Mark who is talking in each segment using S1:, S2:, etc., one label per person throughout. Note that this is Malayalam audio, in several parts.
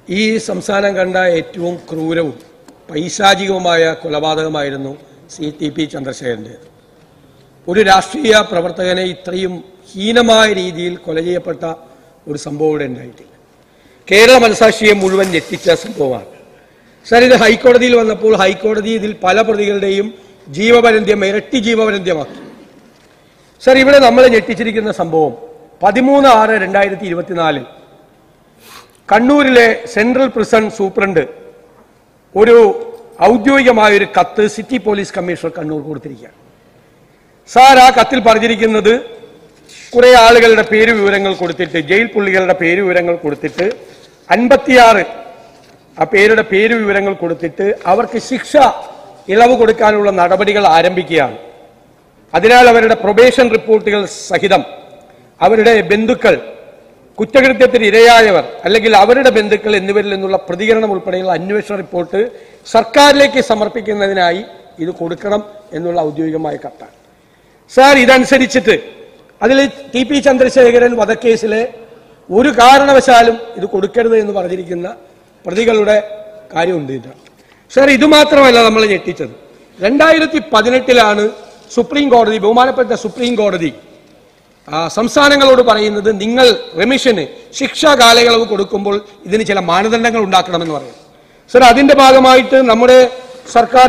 S1: ഈ സംസ്ഥാനം കണ്ട ഏറ്റവും ക്രൂരവും പൈശാചികവുമായ കൊലപാതകമായിരുന്നു CTP ചന്ദ്രശേഖരൻ്റേത്. ഒരു രാഷ്ട്രീയ പ്രവർത്തകനെ ഇത്രയും ഹീനമായ രീതിയിൽ കൊല ചെയ്യപ്പെട്ട ഒരു സംഭവം ഇവിടെ ഉണ്ടായിട്ടില്ല. കേരള മനസാക്ഷിയെ മുഴുവൻ ഞെട്ടിച്ച സംഭവമാണ്. സാർ, ഇത് ഹൈക്കോടതിയിൽ വന്നപ്പോൾ ഹൈക്കോടതി ഇതിൽ പല പ്രതികളുടെയും ജീവപര്യന്തം ഇരട്ടി ജീവപര്യന്തമാക്കി. സാർ, ഇവിടെ നമ്മളെ ഞെട്ടിച്ചിരിക്കുന്ന സംഭവം 13/6/2024 കണ്ണൂരിലെ സെൻട്രൽ പ്രിസൺ സൂപ്രണ്ട് ഒരു ഔദ്യോഗികമായ ഒരു കത്ത് സിറ്റി പോലീസ് കമ്മീഷണർ കണ്ണൂർ കൊടുത്തിരിക്കുകയാണ്. സാർ, ആ കത്തിൽ പറഞ്ഞിരിക്കുന്നത് കുറെ ആളുകളുടെ പേര് വിവരങ്ങൾ കൊടുത്തിട്ട്, ജയിൽ പുള്ളികളുടെ പേര് വിവരങ്ങൾ കൊടുത്തിട്ട് 56 ആ പേരുടെ പേര് വിവരങ്ങൾ കൊടുത്തിട്ട് അവർക്ക് ശിക്ഷ ഇളവ് കൊടുക്കാനുള്ള നടപടികൾ ആരംഭിക്കുകയാണ്. അതിനാൽ അവരുടെ പ്രൊബേഷൻ റിപ്പോർട്ടുകൾ സഹിതം അവരുടെ ബന്ധുക്കൾ, കുറ്റകൃത്യത്തിന് ഇരയായവർ അല്ലെങ്കിൽ അവരുടെ ബന്ധുക്കൾ എന്നിവരിൽ നിന്നുള്ള പ്രതികരണം ഉൾപ്പെടെയുള്ള അന്വേഷണ റിപ്പോർട്ട് സർക്കാരിലേക്ക് സമർപ്പിക്കുന്നതിനായി ഇത് കൊടുക്കണം എന്നുള്ള ഔദ്യോഗികമായ കത്താണ്. സാർ, ഇതനുസരിച്ചിട്ട് അതിൽ TP ചന്ദ്രശേഖരൻ വധക്കേസിലെ ഒരു കാരണവശാലും ഇത് കൊടുക്കരുത് എന്ന് പറഞ്ഞിരിക്കുന്ന പ്രതികളുടെ കാര്യമുണ്ട്. ഇതാണ് സാർ. ഇതുമാത്രമല്ല നമ്മൾ ഞെട്ടിച്ചത്, 2018 സുപ്രീം കോടതി, ബഹുമാനപ്പെട്ട സുപ്രീം കോടതി സംസ്ഥാനങ്ങളോട് പറയുന്നത് നിങ്ങൾ റെമിഷന് ശിക്ഷാ കാലയളവ് കൊടുക്കുമ്പോൾ ഇതിന് ചില മാനദണ്ഡങ്ങൾ ഉണ്ടാക്കണമെന്ന് പറയും. സാർ, അതിന്റെ ഭാഗമായിട്ട് നമ്മുടെ സർക്കാർ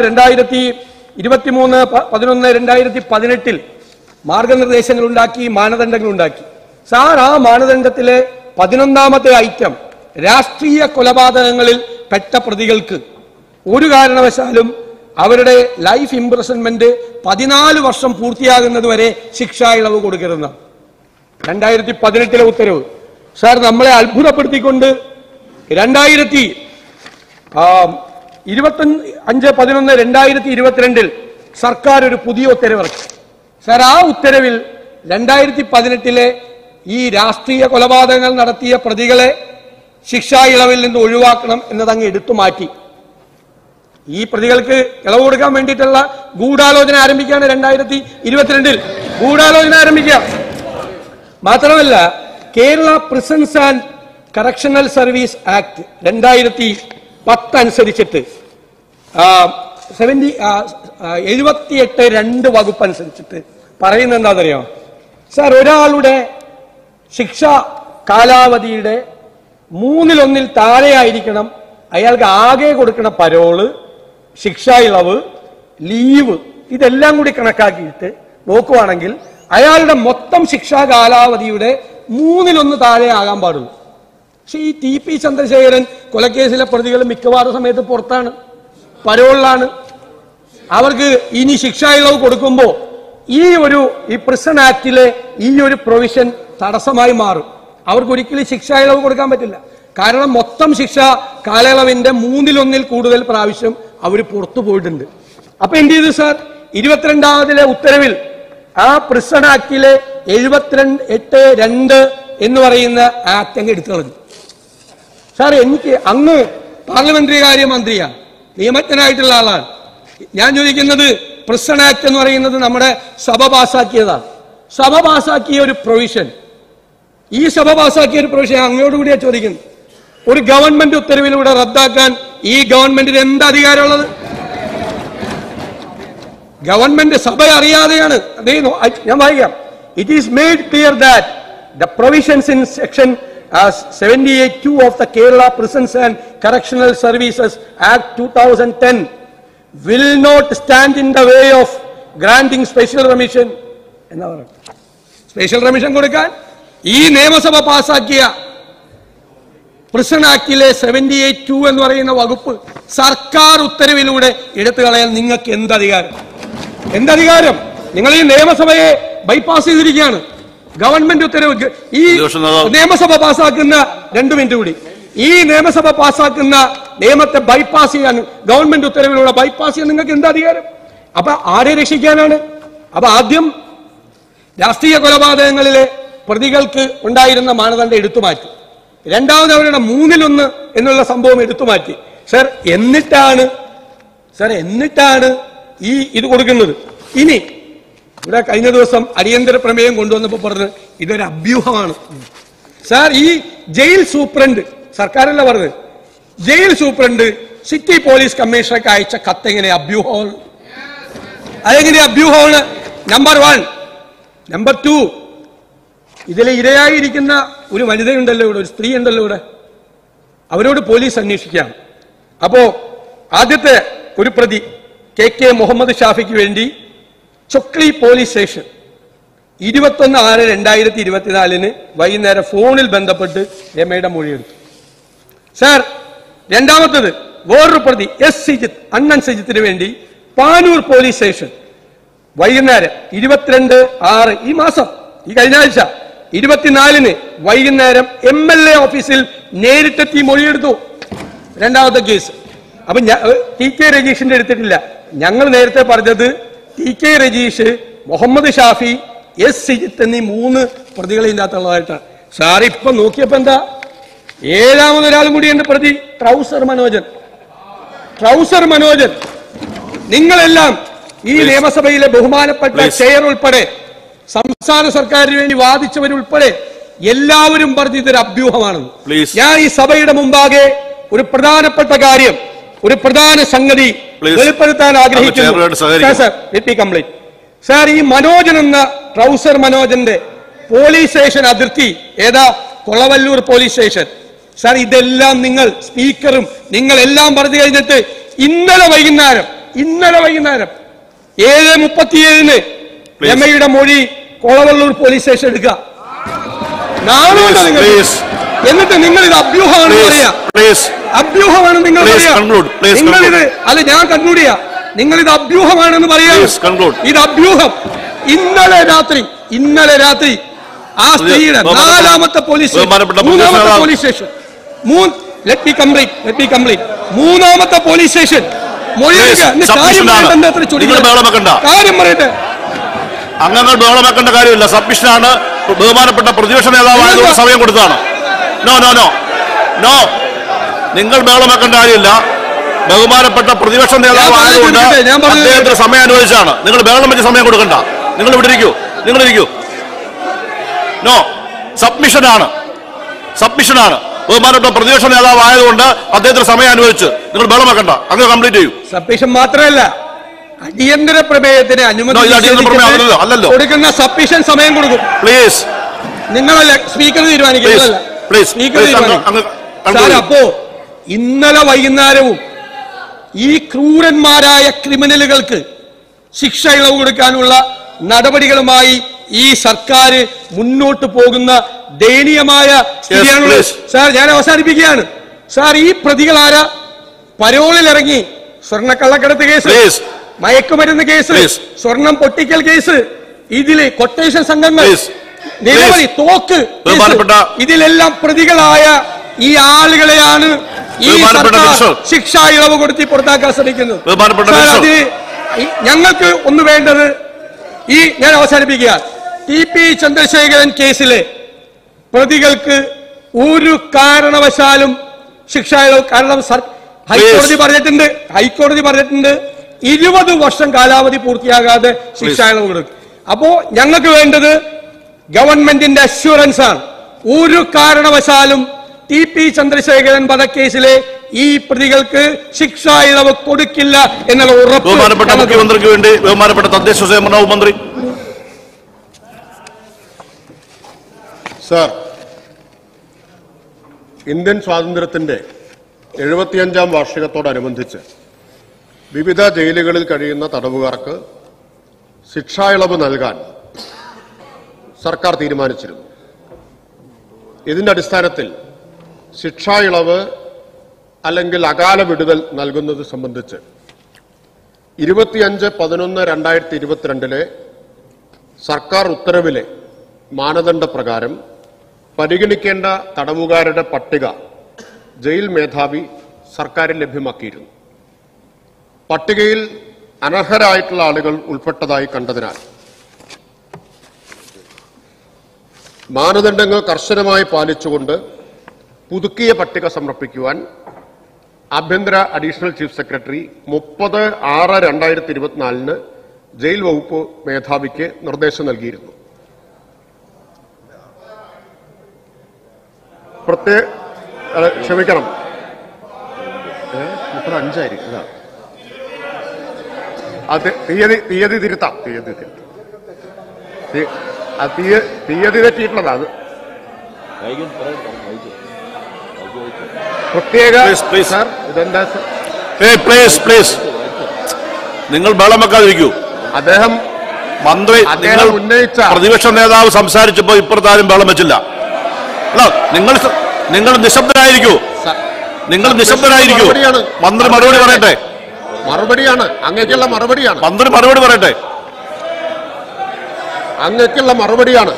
S1: 2023/11/2018 മാർഗനിർദ്ദേശങ്ങൾ ഉണ്ടാക്കി, മാനദണ്ഡങ്ങൾ ഉണ്ടാക്കി. സാർ, ആ മാനദണ്ഡത്തിലെ 11ാമത്തെ ഐറ്റം രാഷ്ട്രീയ കൊലപാതകങ്ങളിൽ പെട്ട പ്രതികൾക്ക് ഒരു കാരണവശാലും അവരുടെ ലൈഫ് ഇംപ്രിസൺമെന്റ് 14 വർഷം പൂർത്തിയാകുന്നത് വരെ ശിക്ഷാ ഇളവ് കൊടുക്കരുതെന്നാണ് 2018 ഉത്തരവ്. സാർ, നമ്മളെ അത്ഭുതപ്പെടുത്തിക്കൊണ്ട് 25/11/2022 സർക്കാർ ഒരു പുതിയ ഉത്തരവിറക്കി. സാർ, ആ ഉത്തരവിൽ 2018 ഈ രാഷ്ട്രീയ കൊലപാതകങ്ങൾ നടത്തിയ പ്രതികളെ ശിക്ഷാ ഇളവിൽ നിന്ന് ഒഴിവാക്കണം എന്നതങ്ങ് എടുത്തു മാറ്റി. ഈ പ്രതികൾക്ക് ഇളവ് കൊടുക്കാൻ വേണ്ടിയിട്ടുള്ള ഗൂഢാലോചന ആരംഭിക്കുകയാണ് 2022 ഗൂഢാലോചന ആരംഭിക്കുക. മാത്രമല്ല, Kerala prisons and correctional service act 2010 അനുസരിച്ചിട്ട് 78(2) വകുപ്പ് അനുസരിച്ചിട്ട് പറയുന്നത് എന്താണെന്നറിയാം സാർ? ഒരാളുടെ ശിക്ഷാ കാലാവധിയുടെ 1/3 താഴെയായിരിക്കണം അയാൾക്ക് ആകെ കൊടുക്കുന്ന പരോള്, ശിക്ഷാ ഇളവ്, ലീവ്, ഇതെല്ലാം കൂടി കണക്കാക്കിയിട്ട് നോക്കുവാണെങ്കിൽ അയാളുടെ മൊത്തം ശിക്ഷാ കാലാവധിയുടെ 1/3 താഴെ ആകാൻ പാടുള്ളൂ. പക്ഷെ ഈ TP ചന്ദ്രശേഖരൻ കൊലക്കേസിലെ പ്രതികൾ മിക്കവാറും സമയത്ത് പുറത്താണ്, പരോളിലാണ്. അവർക്ക് ഇനി ശിക്ഷാ ഇളവ് കൊടുക്കുമ്പോൾ ഈ പ്രിസൺ ആക്ടിലെ ഈ ഒരു പ്രൊവിഷൻ തടസ്സമായി മാറും. അവർക്ക് ഒരിക്കലും ശിക്ഷാ ഇളവ് കൊടുക്കാൻ പറ്റില്ല. കാരണം മൊത്തം ശിക്ഷാ കാലയളവിന്റെ 1/3 കൂടുതൽ പ്രാവശ്യം അവർ പുറത്തു പോയിട്ടുണ്ട്. അപ്പൊ എന്ത് ചെയ്തു സാർ? 22ാമതിലെ ഉത്തരവിൽ ആ പ്രിസൺ ആക്ടിലെ 78(2) എന്ന് പറയുന്ന ആക്ട് അങ്ങ് എടുത്തു കളഞ്ഞു. സാർ, എനിക്ക് അങ്ങ് പാർലമെന്ററി കാര്യ മന്ത്രിയാണ്, നിയമജ്ഞനായിട്ടുള്ള ആളാണ്. ഞാൻ ചോദിക്കുന്നത്, പ്രിസൺ ആക്ട് എന്ന് പറയുന്നത് നമ്മുടെ സഭ പാസാക്കിയതാണ്. സഭ പാസാക്കിയ ഒരു പ്രൊവിഷൻ, ഈ സഭ പാസാക്കിയ ഒരു പ്രൊവിഷൻ അങ്ങയോടുകൂടിയാ ചോദിക്കുന്നത്. ഒരു ഗവൺമെന്റ് ഉത്തരവിലൂടെ റദ്ദാക്കാൻ ഈ ഗവൺമെന്റിന് എന്ത് അധികാരമുള്ളത്? ഗവൺമെന്റ് സഭ അറിയാതെയാണ്. ഞാൻ വായിക്കാം. It is made clear that the provisions in section 78(2) of the Kerala Prisons and Correctional Services Act 2010 will not stand in the way of granting special remission. എന്നാ പറയുക? സ്പെഷ്യൽ റെമിഷൻ കൊടുക്കാൻ ഈ നിയമസഭ പാസാക്കിയ പ്രിസൺ ആക്ടിലെ 78(2) എന്ന് പറയുന്ന വകുപ്പ് സർക്കാർ ഉത്തരവിലൂടെ എടുത്തു കളയാൻ നിങ്ങൾക്ക് എന്തധികാരം? എന്തധികാരം? നിങ്ങൾ ഈ നിയമസഭയെ ബൈപ്പാസ് ചെയ്തിരിക്കുകയാണ്. ഗവൺമെന്റ് ഉത്തരവ്, ഈ നിയമസഭ പാസാക്കുന്ന 2 മിനിറ്റ് കൂടി, ഈ നിയമസഭ പാസാക്കുന്ന നിയമത്തെ ബൈപ്പാസ് ചെയ്യാൻ, ഗവൺമെന്റ് ഉത്തരവിലൂടെ ബൈപ്പാസ് ചെയ്യാൻ നിങ്ങൾക്ക് എന്താ അധികാരം? അപ്പൊ ആരെ രക്ഷിക്കാനാണ്? അപ്പൊ ആദ്യം രാഷ്ട്രീയ കൊലപാതകങ്ങളിലെ പ്രതികൾക്ക് ഉണ്ടായിരുന്ന മാനദണ്ഡം എടുത്തുമാറ്റി. രണ്ടാമത് അവരുടെ 1/3 എന്നുള്ള സംഭവം എടുത്തുമാറ്റി. സർ, എന്നിട്ടാണ് ഈ ഇത് കൊടുക്കുന്നത്. ഇനി ഇവിടെ കഴിഞ്ഞ ദിവസം അടിയന്തര പ്രമേയം കൊണ്ടുവന്നപ്പോൾ പറഞ്ഞ് ഇതൊരു അഭ്യൂഹമാണ്. സാർ, ഈ ജയിൽ സൂപ്രണ്ട്, സർക്കാരല്ല പറഞ്ഞത്, ജയിൽ സൂപ്രണ്ട് സിറ്റി പോലീസ് കമ്മീഷണർക്ക് അയച്ച കത്ത് എങ്ങനെ അഭ്യൂഹമാണ്? അതെങ്ങനെ അഭ്യൂഹമാണ്? നമ്പർ 1. നമ്പർ 2, ഇതിൽ ഇരയായിരിക്കുന്ന ഒരു വനിതയുണ്ടല്ലോ ഇവിടെ, ഒരു സ്ത്രീ ഉണ്ടല്ലോ ഇവിടെ, അവരോട് പോലീസ് അന്വേഷിക്കാം. അപ്പോ ആദ്യത്തെ ഒരു പ്രതി കെ മുഹമ്മദ് ഷാഫിക്ക് വേണ്ടി ചൊക്ലി പോലീസ് സ്റ്റേഷൻ 21/6/2024 വൈകുന്നേരം ഫോണിൽ ബന്ധപ്പെട്ട് രമയുടെ മൊഴിയെടുത്തു. സാർ, രണ്ടാമത്തത് വേറൊരു പ്രതി എസ് സിജിത്ത്, അണ്ണൻ സിജിത്തിന് വേണ്ടി പാനൂർ പോലീസ് സ്റ്റേഷൻ വൈകുന്നേരം 22/6 ഈ മാസം, ഈ കഴിഞ്ഞ ആഴ്ച 24 വൈകുന്നേരം MLA ഓഫീസിൽ നേരിട്ടെത്തി മൊഴിയെടുത്തു. രണ്ടാമത്തെ കേസ്. അപ്പൊ TK രജീഷിന്റെ എടുത്തിട്ടില്ല. ഞങ്ങൾ നേരത്തെ പറഞ്ഞത് TK രജീഷ്, മുഹമ്മദ് ഷാഫി, എസ് സിജിത്ത് എന്നീ 3 പ്രതികളെ ഇതിനകത്തുള്ളതായിട്ടാണ്. സാർ ഇപ്പൊ നോക്കിയപ്പോ എന്താ, ഏഴാമതൊരാളും കൂടിയുണ്ട് പ്രതി, ട്രൗസർ മനോജൻ. നിങ്ങളെല്ലാം ഈ നിയമസഭയിലെ ബഹുമാനപ്പെട്ട ചെയർ ഉൾപ്പെടെ സംസ്ഥാന സർക്കാരിന് വേണ്ടി വാദിച്ചവരുൾപ്പെടെ എല്ലാവരും പറഞ്ഞു ഇതൊരു അഭ്യൂഹമാണെന്ന്. ഞാൻ ഈ സഭയുടെ മുമ്പാകെ ഒരു പ്രധാനപ്പെട്ട കാര്യം, ഒരു പ്രധാന സംഗതി വെളിപ്പെടുത്താൻ ആഗ്രഹിക്കുന്നു. സാർ, ഈ മനോജൻ എന്ന ട്രൗസർ മനോജന്റെ പോലീസ് സ്റ്റേഷൻ അതിർത്തി ഏതാ? Kolavallur police station. സാർ, ഇതെല്ലാം നിങ്ങൾ സ്പീക്കറും നിങ്ങളെല്ലാം പറഞ്ഞു കഴിഞ്ഞിട്ട് ഇന്നലെ വൈകുന്നേരം 7:37 രമയുടെ മൊഴി കൊളവല്ലൂർ പോലീസ് സ്റ്റേഷൻ എടുക്കുക. നാളെ നിങ്ങൾ എന്നിട്ട് നിങ്ങൾ ഇത് അഭ്യൂഹമാണെന്ന് പറയാ, അഭ്യൂഹമാണെന്ന് നിങ്ങൾ പറയാ. നിങ്ങളിത് അല്ല, ഞാൻ കൺക്ലൂഡ് ചെയ്യാം. നിങ്ങൾ ഇത് അഭ്യൂഹമാണെന്ന് പറയാ. ഇത് അഭ്യൂഹം. ഇന്നലെ രാത്രി ആ സ്ത്രീയുടെ 4ാമത്തെ police station, let me complete 3ാമത്തെ പോലീസ് സ്റ്റേഷൻ കാര്യം പറയട്ടെ.
S2: അംഗങ്ങൾ ബഹളം വെക്കേണ്ട കാര്യമില്ല. സബ്മിഷനാണ്. ബഹുമാനപ്പെട്ട പ്രതിപക്ഷ നേതാവായതുകൊണ്ട് സമയം കൊടുത്തതാണ്. നോ, നിങ്ങൾ ബഹളം വെക്കേണ്ട കാര്യമില്ല. ബഹുമാനപ്പെട്ട പ്രതിപക്ഷ നേതാവായതുകൊണ്ട് അദ്ദേഹത്തിന് സമയം അനുവദിച്ചാണ്. നിങ്ങൾ ബഹളം വെച്ച് സമയം കൊടുക്കണ്ട. നിങ്ങൾ ഇവിടെ ഇരിക്കൂ. നോ, സബ്മിഷനാണ്. ബഹുമാനപ്പെട്ട പ്രതിപക്ഷ നേതാവായതുകൊണ്ട് അദ്ദേഹത്തിന് സമയം അനുവദിച്ച് നിങ്ങൾ ബഹളം വെക്കണ്ട. അങ്ങനെ കംപ്ലീറ്റ് ചെയ്യൂ.
S1: സബ്മിഷൻ മാത്രമല്ല, അടിയന്തര പ്രമേയത്തിന് അനുമതി കൊടുക്കുന്ന സബ്മിഷൻ സമയം കൊടുക്കും.
S2: പ്ലീസ്,
S1: നിങ്ങളല്ല സ്പീക്കർ തീരുമാനിക്കുന്നതല്ല. അപ്പോ ഇന്നലെ വൈകുന്നേരവും ഈ ക്രൂരന്മാരായ ക്രിമിനലുകൾക്ക് ശിക്ഷ ഇളവ് കൊടുക്കാനുള്ള നടപടികളുമായി ഈ സർക്കാർ മുന്നോട്ട് പോകുന്ന ദയനീയമായ സ്ഥിതിയാണുള്ളത്. സാർ, ഞാൻ അവസാനിപ്പിക്കുകയാണ്. സാർ, ഈ പ്രതികൾ ആരാ? പരോളിൽ ഇറങ്ങി സ്വർണ്ണക്കള്ളക്കടത്ത് കേസ്, മയക്കുമരുന്ന് കേസ്, സ്വർണം പൊട്ടിക്കൽ കേസ്, ഇതില് കൊട്ടേഷൻ സംഘങ്ങൾ, നിരവധി തോക്ക്, ഇതിലെല്ലാം പ്രതികളായ ഈ ആളുകളെയാണ് ഈ സർക്കാർ ശിക്ഷാ ഇളവ് കൊടുത്തി പുറത്താക്കാൻ ശ്രമിക്കുന്നത്. അത് ഞങ്ങൾക്ക് ഒന്ന് വേണ്ടത്, ഞാൻ അവസാനിപ്പിക്കുക, TP ചന്ദ്രശേഖരൻ കേസിലെ പ്രതികൾക്ക് ഒരു കാരണവശാലും ശിക്ഷാ ഇളവ്, കാരണം ഹൈക്കോടതി പറഞ്ഞിട്ടുണ്ട് 20 വർഷം കാലാവധി പൂർത്തിയാകാതെ ശിക്ഷാ ഇളവ് കൊടുക്കും. അപ്പോ ഞങ്ങൾക്ക് വേണ്ടത് ഗവൺമെന്റിന്റെ അഷ്വറൻസ് ആണ്. ഒരു കാരണവശാലും TP ചന്ദ്രശേഖരൻ വധക്കേസിലെ ഈ പ്രതികൾക്ക് ശിക്ഷാ ഇളവ് കൊടുക്കില്ല എന്നുള്ള ഉറപ്പ്.
S2: ബഹുമാനപ്പെട്ട മുഖ്യമന്ത്രിക്ക് വേണ്ടി ബഹുമാനപ്പെട്ട തദ്ദേശ സ്വയംഭരണ വകുപ്പ് മന്ത്രി.
S3: സർ, ഇന്ത്യൻ സ്വാതന്ത്ര്യത്തിന്റെ 75ാം വാർഷികത്തോടനുബന്ധിച്ച് വിവിധ ജയിലുകളിൽ കഴിയുന്ന തടവുകാർക്ക് ശിക്ഷാ ഇളവ് നൽകാൻ സർക്കാർ തീരുമാനിച്ചിരുന്നു. ഇതിന്റെ അടിസ്ഥാനത്തിൽ ശിക്ഷാ ഇളവ് അല്ലെങ്കിൽ അകാല വിടുതൽ നൽകുന്നത് സംബന്ധിച്ച് 25/11/2022 സർക്കാർ ഉത്തരവിലെ മാനദണ്ഡപ്രകാരം പരിഗണിക്കേണ്ട തടവുകാരുടെ പട്ടിക ജയിൽ മേധാവി സർക്കാരിൽ ലഭ്യമാക്കിയിരുന്നു. പട്ടികയിൽ അനർഹരായിട്ടുള്ള ആളുകൾ ഉൾപ്പെട്ടതായി കണ്ടതിനാൽ മാനദണ്ഡങ്ങൾ കർശനമായി പാലിച്ചുകൊണ്ട് പുതുക്കിയ പട്ടിക സമർപ്പിക്കുവാൻ ആഭ്യന്തര അഡീഷണൽ ചീഫ് സെക്രട്ടറി 30/6/2024 ജയിൽ വകുപ്പ് മേധാവിക്ക് നിർദ്ദേശം നൽകിയിരുന്നു. ക്ഷമിക്കണം, പേപ്പർ 5 ആയിരിക്കും. അത് തീയതി തിരുത്താം. തീയതി തെറ്റിയിട്ടുള്ളതാണ്. പ്രത്യേക സാർ ഇതെന്താ
S2: പ്ലീസ് നിങ്ങൾ ബഹളം വെക്കാതിരിക്കൂ.
S3: അദ്ദേഹം
S2: മന്ത്രി നിങ്ങൾ
S3: ഉന്നയിച്ച
S2: പ്രതിപക്ഷ നേതാവ് സംസാരിച്ചപ്പോ ഇപ്പുറത്താരും ബഹളം വെച്ചില്ല. നിങ്ങൾ നിശബ്ദരായിരിക്കൂ. മന്ത്രി മറുപടി പറയട്ടെ.
S3: മറുപടിയാണ് അങ്ങേക്കുള്ള മറുപടിയാണ്.
S2: മന്ത്രി മറുപടി പറയട്ടെ.
S3: അങ്ങേക്കുള്ള മറുപടിയാണ്.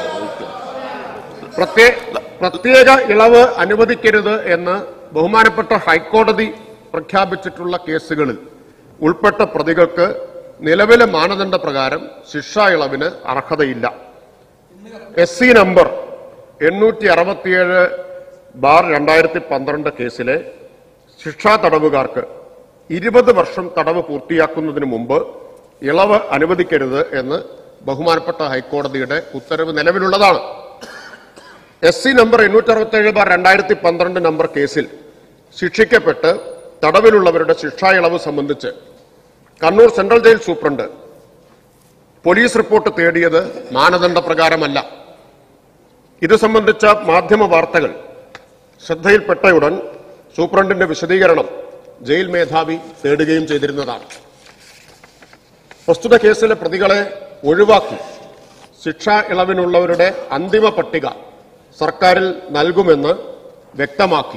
S3: പ്രത്യേക ഇളവ് അനുവദിക്കരുത് എന്ന് ബഹുമാനപ്പെട്ട ഹൈക്കോടതി പ്രഖ്യാപിച്ചിട്ടുള്ള കേസുകളിൽ ഉൾപ്പെട്ട പ്രതികൾക്ക് നിലവിലെ മാനദണ്ഡ പ്രകാരം ശിക്ഷാ ഇളവിന് അർഹതയില്ല. SC നമ്പർ 867/2012 കേസിലെ ശിക്ഷാ തടവുകാർക്ക് 20 വർഷം തടവ് പൂർത്തിയാക്കുന്നതിന് മുമ്പ് ഇളവ് അനുവദിക്കരുത് എന്ന് ബഹുമാനപ്പെട്ട ഹൈക്കോടതിയുടെ ഉത്തരവ് നിലവിലുള്ളതാണ്. SC നമ്പർ 867/2012 നമ്പർ കേസിൽ ശിക്ഷിക്കപ്പെട്ട് തടവിലുള്ളവരുടെ ശിക്ഷാ ഇളവ് സംബന്ധിച്ച് Kannur central jail superintendent police report തേടിയത് മാനദണ്ഡ പ്രകാരമല്ല. ഇത് സംബന്ധിച്ച മാധ്യമ വാർത്തകൾ ശ്രദ്ധയിൽപ്പെട്ടയുടൻ സൂപ്രണ്ടിന്റെ വിശദീകരണം ജയിൽ മേധാവി തേടുകയും ചെയ്തിരുന്നതാണ്. പ്രസ്തുത കേസിലെ പ്രതികളെ ഒഴിവാക്കി ശിക്ഷാ ഇളവിനുള്ളവരുടെ അന്തിമ പട്ടിക സർക്കാരിൽ നൽകുമെന്ന് വ്യക്തമാക്കി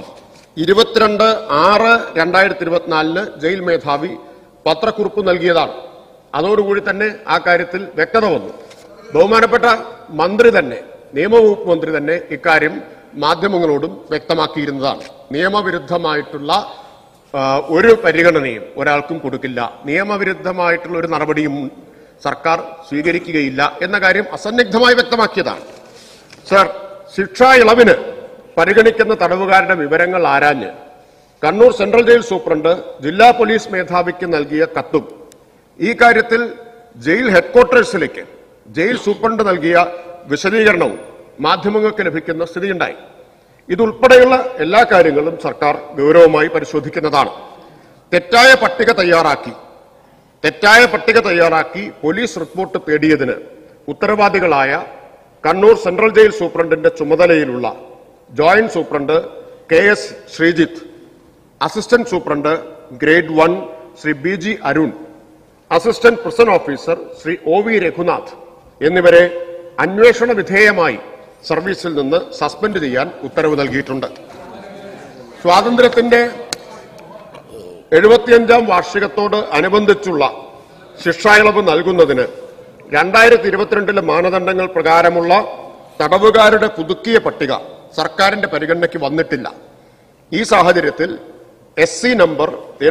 S3: 22/6/2024 ജയിൽ മേധാവി പത്രക്കുറിപ്പ് നൽകിയതാണ്. അതോടുകൂടി തന്നെ ആ കാര്യത്തിൽ വ്യക്തത വന്നു. ബഹുമാനപ്പെട്ട മന്ത്രി തന്നെ, നിയമവകുപ്പ് മന്ത്രി തന്നെ ഇക്കാര്യം മാധ്യമങ്ങളോടും വ്യക്തമാക്കിയിരുന്നതാണ്. നിയമവിരുദ്ധമായിട്ടുള്ള ഒരു പരിഗണനയും ഒരാൾക്കും കൊടുക്കില്ല, നിയമവിരുദ്ധമായിട്ടുള്ള ഒരു നടപടിയും സർക്കാർ സ്വീകരിക്കുകയില്ല എന്ന കാര്യം അസന്നിഗ്ധമായി വ്യക്തമാക്കിയതാണ്. സർ, ശിക്ഷാ ഇളവിന് പരിഗണിക്കുന്ന തടവുകാരുടെ വിവരങ്ങൾ ആരാഞ്ഞ് കണ്ണൂർ സെൻട്രൽ ജയിൽ സൂപ്രണ്ട് ജില്ലാ പോലീസ് മേധാവിക്ക് നൽകിയ കത്തും ഈ കാര്യത്തിൽ ജയിൽ ഹെഡ്ക്വാർട്ടേഴ്സിലേക്ക് ജയിൽ സൂപ്രണ്ട് നൽകിയ വിശദീകരണവും മാധ്യമങ്ങൾക്ക് ലഭിക്കുന്ന സ്ഥിതിയുണ്ടായി. ഇതുൾപ്പെടെയുള്ള എല്ലാ കാര്യങ്ങളും സർക്കാർ ഗൗരവമായി പരിശോധിക്കുന്നതാണ്. തെറ്റായ പട്ടിക തയ്യാറാക്കി പോലീസ് റിപ്പോർട്ട് തേടിയതിന് ഉത്തരവാദികളായ കണ്ണൂർ സെൻട്രൽ ജയിൽ സൂപ്രണ്ടിന്റെ ചുമതലയിലുള്ള joint superintendent KS Sreejith, assistant superintendent grade 1 Shri BG Arun, assistant prison officer Shri OV Raghunath എന്നിവരെ അന്വേഷണ വിധേയമായി സർവീസിൽ നിന്ന് സസ്പെൻഡ് ചെയ്യാൻ ഉത്തരവ് നൽകിയിട്ടുണ്ട്. സ്വാതന്ത്ര്യത്തിന്റെ 75ാം വാർഷികത്തോട് അനുബന്ധിച്ചുള്ള ശിക്ഷാ ഇളവ് നൽകുന്നതിന് 2022 മാനദണ്ഡങ്ങൾ പ്രകാരമുള്ള തടവുകാരുടെ പുതുക്കിയ പട്ടിക സർക്കാരിന്റെ പരിഗണനയ്ക്ക് വന്നിട്ടില്ല. ഈ സാഹചര്യത്തിൽ SC നമ്പർ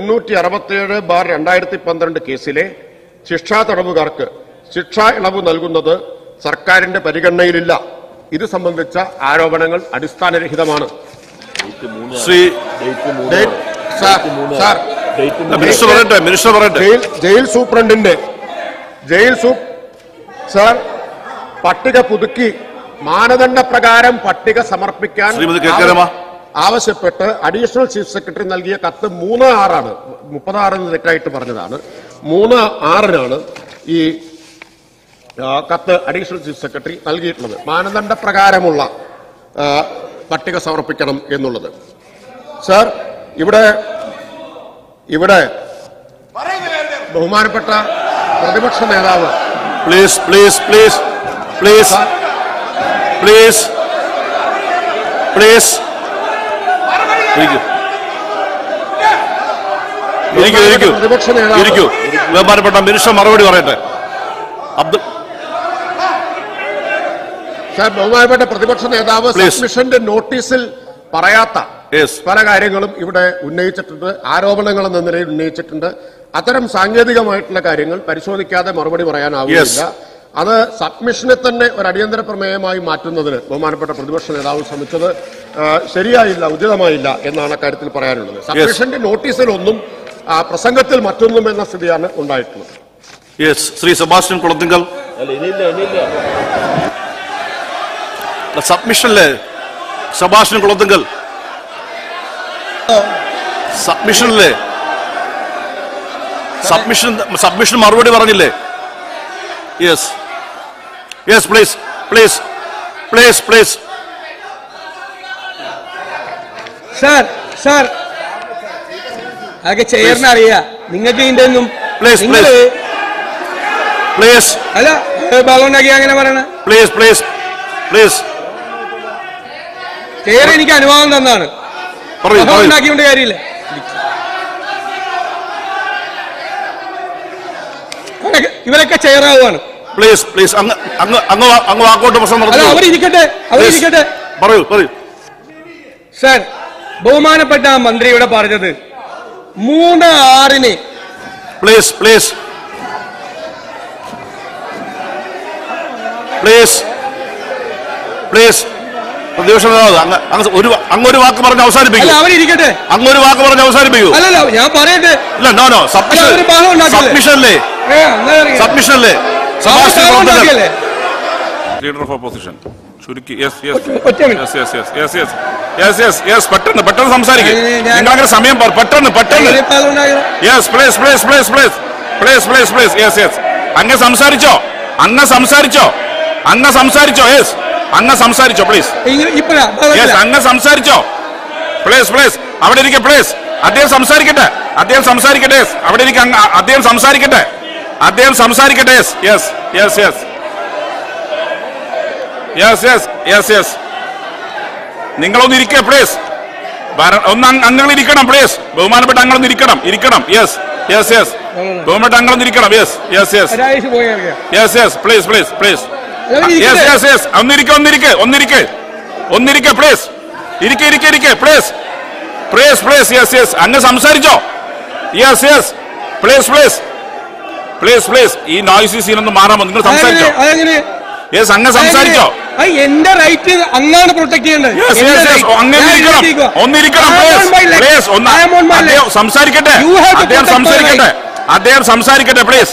S3: 867/2012 കേസിലെ ശിക്ഷാ തടവുകാർക്ക് ശിക്ഷാ ഇളവ് നൽകുന്നത് സർക്കാരിന്റെ പരിഗണനയിലില്ല. ഇത് സംബന്ധിച്ച ആരോപണങ്ങൾ അടിസ്ഥാനരഹിതമാണ്. ജയിൽ സൂപ്രണ്ടിന്റെ പട്ടിക പുതുക്കി മാനദണ്ഡ പ്രകാരം പട്ടിക സമർപ്പിക്കാൻ ആവശ്യപ്പെട്ട് അഡീഷണൽ ചീഫ് സെക്രട്ടറി നൽകിയ കത്ത് 3/6 36 തെറ്റായിട്ട് പറഞ്ഞതാണ്. 3/6 ഈ കത്ത് അഡീഷണൽ ചീഫ് സെക്രട്ടറി നൽകിയിട്ടുള്ളത്. മാനദണ്ഡ പ്രകാരമുള്ള പട്ടിക സമർപ്പിക്കണം എന്നുള്ളത്. സർ, ഇവിടെ ബഹുമാനപ്പെട്ട പ്രതിപക്ഷ നേതാവ്
S2: please please please please please please
S3: പ്രതിപക്ഷ നേതാവ്
S2: ബഹുമാനപ്പെട്ട മിനിസ്റ്റർ മറുപടി പറയട്ടെ.
S3: സാർ, ബഹുമാനപ്പെട്ട പ്രതിപക്ഷ നേതാവ് സബ്മിഷന്റെ നോട്ടീസിൽ പറയാത്ത പല കാര്യങ്ങളും ഇവിടെ ഉന്നയിച്ചിട്ടുണ്ട്, ആരോപണങ്ങൾ എന്ന നിലയിൽ ഉന്നയിച്ചിട്ടുണ്ട്. അത്തരം സാങ്കേതികമായിട്ടുള്ള കാര്യങ്ങൾ പരിശോധിക്കാതെ മറുപടി പറയാനാവില്ല. അത് സബ്മിഷനെ തന്നെ ഒരു അടിയന്തര പ്രമേയമായി മാറ്റുന്നതിന് ബഹുമാനപ്പെട്ട പ്രതിപക്ഷ നേതാവ് ശ്രമിച്ചത് ശരിയായില്ല, ഉചിതമായില്ല എന്നാണ് അക്കാര്യത്തിൽ പറയാനുള്ളത്. സബ്മിഷന്റെ നോട്ടീസിലൊന്നും പ്രസംഗത്തിൽ മറ്റൊന്നും എന്ന സ്ഥിതിയാണ് ഉണ്ടായിട്ടുള്ളത്.
S2: ശ്രീ സെബാസ്റ്റ്യൻ കുളത്തിങ്കൽ, സബ്മിഷനിലെ സെബാസ്റ്റ്യൻ കുളത്തിങ്കൽ, സബ്മിഷനിലെ സബ്മിഷൻ മറുപടി പറഞ്ഞില്ലേ? Yes yes please please please please.
S1: Sir അതൊക്കെ ചെയറിന് അറിയാ, നിങ്ങൾക്ക് ഇതിന്റെ ഒന്നും
S2: പ്ലീസ്
S1: അല്ല ബഹളമുണ്ടാക്കി അങ്ങനെ പറയണ.
S2: Please please please.
S1: ചെയർ എനിക്ക് അനുവാദം തന്നാണ്, ഉണ്ടാക്കിയോണ്ട് കാര്യമില്ല. ഇവരൊക്കെ ചെയറാവുകയാണ്.
S2: പ്ലീസ് പ്ലീസ് അങ്ങ് വാക്കോട്ട് പ്രശ്നം നടത്തുന്നു.
S1: അവരിരിക്കട്ടെ.
S2: പറയൂ പറയൂ.
S1: സാർ, ബഹുമാനപ്പെട്ട മന്ത്രിയുടെ പറഞ്ഞത് 3/6
S2: പ്ലീസ് പ്ലീസ് പ്ലീസ് പ്ലീസ്. പ്രതിപക്ഷ നേതാവ് അങ്ങൊരു വാക്ക് പറഞ്ഞ് അവസാനിപ്പിക്കൂ.
S1: അവരിരിക്കട്ടെ.
S2: അങ്ങൊരു വാക്ക് പറഞ്ഞ് അവസാനിപ്പിക്കൂ.
S1: അല്ലല്ലോ ഞാൻ പറയട്ടെ.
S2: ഇല്ല, നോ സബ്മിഷനല്ലേ? ലീഡർ ഓഫ് ഓപ്പോസിഷൻ ചുരുക്കി. പെട്ടെന്ന് സംസാരിക്കും. നിങ്ങളങ്ങനെ സമയം പെട്ടെന്ന്. Yes please please please please please please please. Yes yes. അങ്ങ് സംസാരിച്ചോ. യെസ് അങ്ങ് സംസാരിച്ചോ പ്ലീസ്. യെസ് അങ്ങ് സംസാരിച്ചോ. പ്ലീസ് പ്ലീസ് അവിടെ ഇരിക്കെ. പ്ലീസ് അദ്ദേഹം സംസാരിക്കട്ടെ. അവിടെ ഇരിക്കെ. അദ്ദേഹം സംസാരിക്കട്ടെ. Yes yes yes yes yes yes yes. നിങ്ങളൊന്ന് ഇരിക്കേ പ്ലീസ്. ഒന്ന് അംഗങ്ങൾ ഇരിക്കണം പ്ലീസ്. ബഹുമാനപ്പെട്ട അംഗങ്ങളൊന്ന് ഇരിക്കണം. Yes yes yes. ബഹുമാനപ്പെട്ട അംഗങ്ങളൊന്ന് ഇരിക്കണം. Yes yes yes yes yes. Please please please. Yes yes yes. ഒന്നിരിക്കെ പ്ലീസ്. ഇരിക്കെ പ്ലീസ് പ്ലീസ്. Yes yes. അങ്ങ് സംസാരിച്ചോ. Yes yes. പ്ലീസ്. ഈ നോയ്സി സീനൊന്ന് മാറാമോ? നിങ്ങൾ സംസാരിച്ചോ. യെസ് അങ്ങ് സംസാരിച്ചോ.
S1: എന്റെ റൈറ്റ് അങ്ങാണ് പ്രൊട്ടക്ട് ചെയ്യേണ്ടത്.
S2: ഒന്നിരിക്കണം പ്ലീസ്. സംസാരിക്കട്ടെ. അദ്ദേഹം സംസാരിക്കട്ടെ please.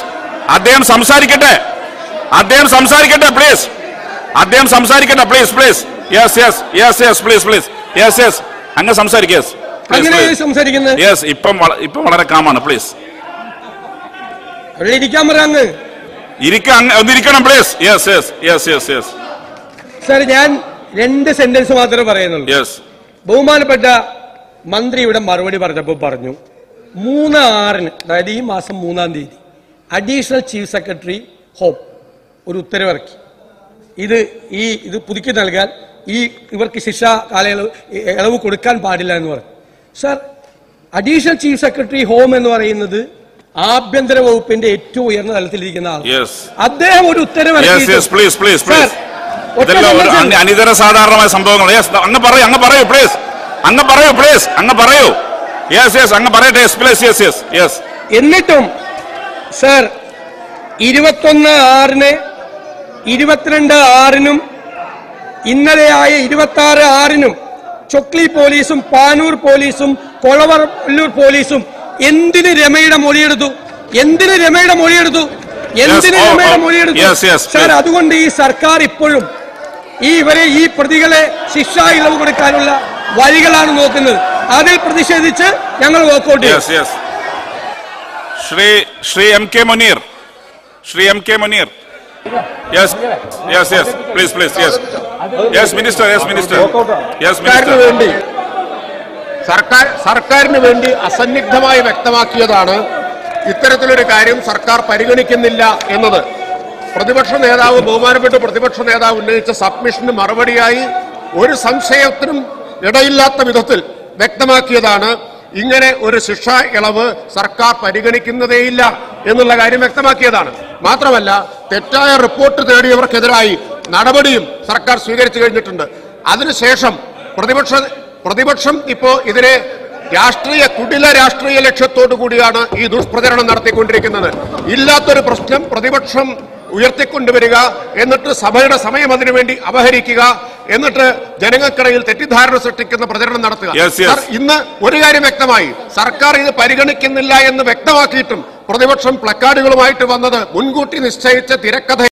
S2: Please. Yes yes yes yes. Please. Yes yes. അങ്ങ് സംസാരിക്കുക. യെസ്. ഇപ്പം വളരെ കാമാണ്. പ്ലീസ്
S1: ഇരിക്കാൻ പറയാങ്ങ്.
S2: ഒന്നിരിക്കണം please. Yes yes yes yes yes.
S1: Sir, ഞാൻ 2 സെന്റൻസ് മാത്രമേ പറയുന്നുള്ളൂ.
S2: യെസ്.
S1: ബഹുമാനപ്പെട്ട മന്ത്രിയുടെ മറുപടി പറഞ്ഞപ്പോൾ പറഞ്ഞു 3/6 അതായത് ഈ മാസം 3-ാം തീയതി അഡീഷണൽ ചീഫ് സെക്രട്ടറി ഹോം ഒരു ഉത്തരവിറക്കി. ഇത് പുതുക്കി നൽകാൻ ഇവർക്ക് ശിക്ഷാ ഇളവ് കൊടുക്കാൻ പാടില്ല എന്ന് പറഞ്ഞു. Sir, additional chief secretary home എന്ന് പറയുന്നത് ആഭ്യന്തര വകുപ്പിന്റെ ഏറ്റവും ഉയർന്ന തലത്തിലിരിക്കുന്ന ആൾ. അദ്ദേഹം ഒരു ഉത്തരവ്
S2: അനിതര സാധാരണമായ സംഭവങ്ങൾ. അങ്ങ് പറയൂ പ്ലീസ്.
S1: എന്നിട്ടും സാർ 21/6 22/6 ഇന്നലെയായ 26/6 ചൊക്ലി പോലീസും പാനൂർ പോലീസും കൊളവല്ലൂർ പോലീസും എന്തിന് രമയുടെ മൊഴിയെടുത്തു? സാർ, അതുകൊണ്ട് ഈ സർക്കാർ ഇപ്പോഴും ഈ പ്രതികളെ ശിക്ഷാ ഇളവ് കൊടുക്കാനുള്ള വഴികളാണ് നോക്കുന്നത്. അതിൽ പ്രതിഷേധിച്ച് ഞങ്ങൾ വോക്കൗട്ട് ചെയ്യും.
S2: Shri M K Muneer. Yes, please. Yes, Minister.
S3: സർക്കാരിന് വേണ്ടി അസന്നിഗ്ധമായി വ്യക്തമാക്കിയതാണ് ഇത്തരത്തിലൊരു കാര്യം സർക്കാർ പരിഗണിക്കുന്നില്ല എന്നത്. ബഹുമാനപ്പെട്ട പ്രതിപക്ഷ നേതാവ് ഉന്നയിച്ച സബ്മിഷന് മറുപടിയായി ഒരു സംശയത്തിനും ഇടയില്ലാത്ത വിധത്തിൽ വ്യക്തമാക്കിയതാണ് ഇങ്ങനെ ഒരു ശിക്ഷാ ഇളവ് സർക്കാർ പരിഗണിക്കുന്നതേയില്ല എന്നുള്ള കാര്യം വ്യക്തമാക്കിയതാണ്. മാത്രമല്ല, തെറ്റായ റിപ്പോർട്ട് തേടിയവർക്കെതിരായി നടപടിയും സർക്കാർ സ്വീകരിച്ചു കഴിഞ്ഞിട്ടുണ്ട്. അതിനുശേഷം പ്രതിപക്ഷം ഇപ്പോ ഇതിനെ കുടില രാഷ്ട്രീയ ലക്ഷ്യത്തോടു കൂടിയാണ് ഈ ദുഷ്പ്രചരണം നടത്തിക്കൊണ്ടിരിക്കുന്നത്. ഇല്ലാത്തൊരു പ്രശ്നം പ്രതിപക്ഷം ഉയർത്തിക്കൊണ്ടുവരിക, എന്നിട്ട് സഭയുടെ സമയം അതിനുവേണ്ടി അപഹരിക്കുക, എന്നിട്ട് ജനങ്ങൾക്കിടയിൽ തെറ്റിദ്ധാരണ സൃഷ്ടിക്കുന്ന പ്രചരണം നടത്തുക. ഇന്ന് ഒരു കാര്യം വ്യക്തമായി, സർക്കാർ ഇത് പരിഗണിക്കുന്നില്ല എന്ന് വ്യക്തമാക്കിയിട്ടും പ്രതിപക്ഷം പ്ലക്കാർഡുകളുമായിട്ട് വന്നത് മുൻകൂട്ടി നിശ്ചയിച്ച തിരക്കഥ